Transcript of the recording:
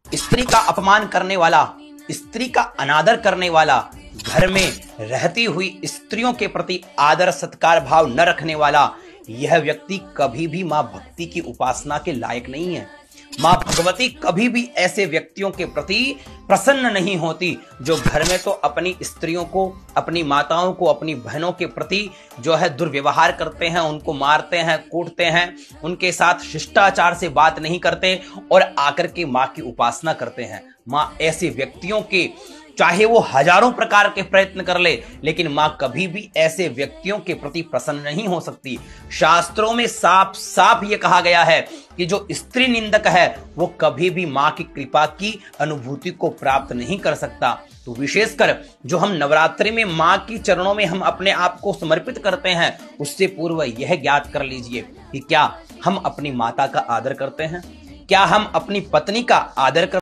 स्त्री का अपमान करने वाला, स्त्री का अनादर करने वाला, घर में रहती हुई स्त्रियों के प्रति आदर सत्कार भाव न रखने वाला, यह व्यक्ति कभी भी मां भक्ति की उपासना के लायक नहीं है। मां भगवती कभी भी ऐसे व्यक्तियों के प्रति प्रसन्न नहीं होती जो घर में तो अपनी स्त्रियों को, अपनी माताओं को, अपनी बहनों के प्रति जो है दुर्व्यवहार करते हैं, उनको मारते हैं, कूटते हैं, उनके साथ शिष्टाचार से बात नहीं करते और आकर के मां की उपासना करते हैं। मां ऐसे व्यक्तियों के चाहे वो हजारों प्रकार के प्रयत्न कर ले, लेकिन मां कभी भी ऐसे व्यक्तियों के प्रति प्रसन्न नहीं हो सकती। शास्त्रों में साफ साफ ये कहा गया है कि जो स्त्री निंदक है वो कभी भी मां की कृपा की अनुभूति को प्राप्त नहीं कर सकता। तो विशेषकर जो हम नवरात्रि में मां की चरणों में हम अपने आप को समर्पित करते हैं, उससे पूर्व यह ज्ञात कर लीजिए कि क्या हम अपनी माता का आदर करते हैं, क्या हम अपनी पत्नी का आदर करते हैं।